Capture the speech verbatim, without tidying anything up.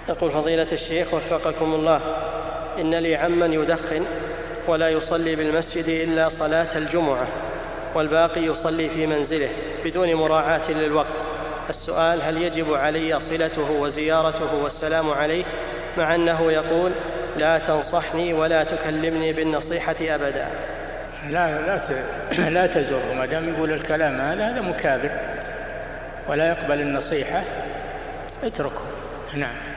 يقول فضيلة الشيخ وفقكم الله، إن لي عما يدخن ولا يصلي بالمسجد إلا صلاة الجمعة والباقي يصلي في منزله بدون مراعاة للوقت. السؤال: هل يجب علي صلته وزيارته والسلام عليه مع أنه يقول لا تنصحني ولا تكلمني بالنصيحة أبدا؟ لا لا لا تزره، ما دام يقول الكلام هذا هذا مكابر ولا يقبل النصيحة، اتركه. نعم.